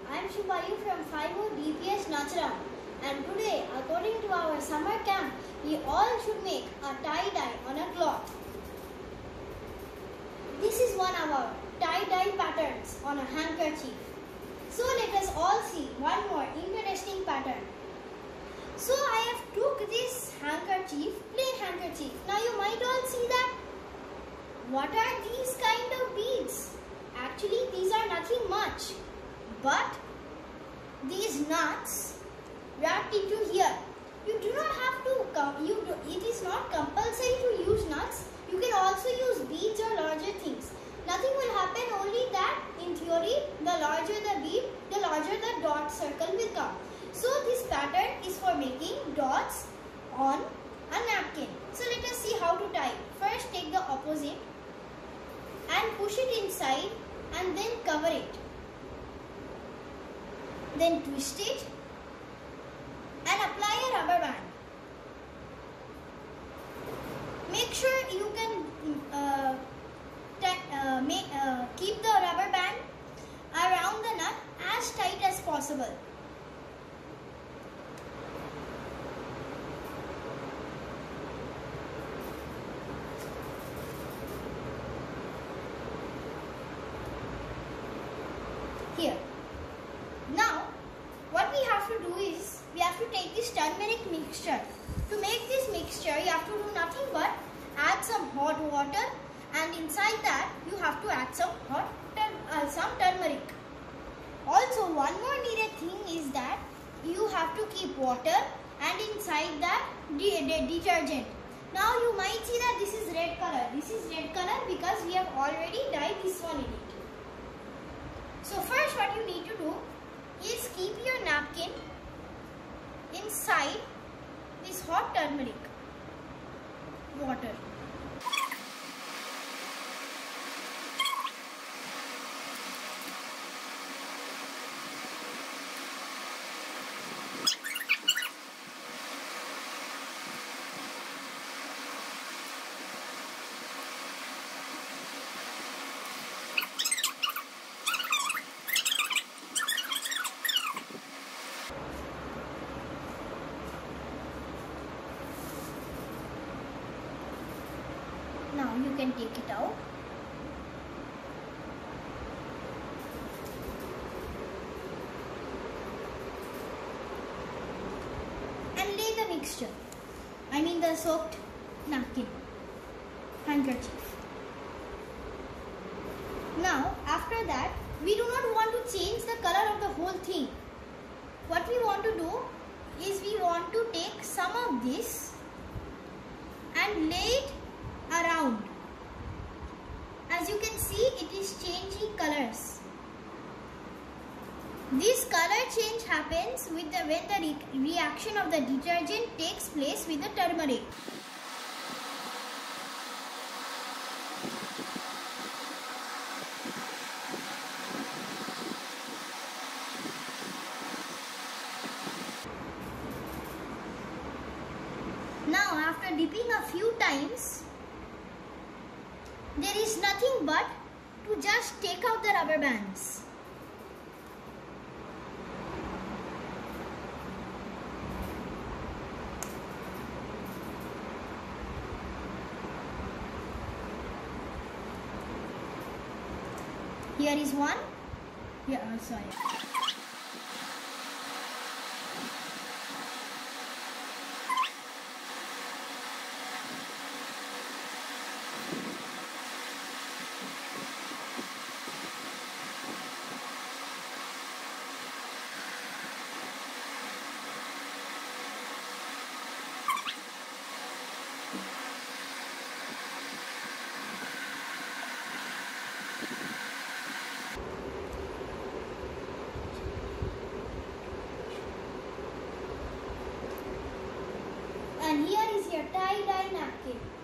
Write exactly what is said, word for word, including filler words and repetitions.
I am Shubhayu from five O D P S Nacharam, and today, according to our summer camp, we all should make a tie-dye on a cloth. This is one of our tie-dye patterns on a handkerchief. So let us all see one more interesting pattern. So I have took this handkerchief, plain handkerchief. Now you might all see that. What are these kind of beads? Actually, these are nothing much, but these nuts wrapped into here. You do not have to come. You do, it is not compulsory to use nuts. You can also use beads or larger things. Nothing will happen, only that in theory, the larger the bead, the larger the dot circle will come. So this pattern is for making dots on a napkin. So let us see how to tie. First take the opposite and push it inside and then cover it. Then twist it and apply a rubber band. Make sure you can uh, uh, make, uh, keep the rubber band around the nut as tight as possible. Here. Now, what we have to do is, we have to take this turmeric mixture. To make this mixture, you have to do nothing but add some hot water, and inside that you have to add some hot uh, some turmeric. Also, one more needed thing is that you have to keep water and inside that de de detergent. Now you might see that this is red color. This is red color because we have already dyed this one in it. So first what you need to do is keep your napkin inside this hot turmeric water. Now you can take it out. And lay the mixture. I mean the soaked napkin, handkerchief. Now after that, we do not want to change the color of the whole thing. What we want to do is we want to take some of this and lay it around. As you can see, it is changing colors. This color change happens with the when the re reaction of the detergent takes place with the turmeric. Now after dipping a few times, there is nothing but to just take out the rubber bands. Here is one. Yeah, oh, sorry. And here is your tie-dye napkin.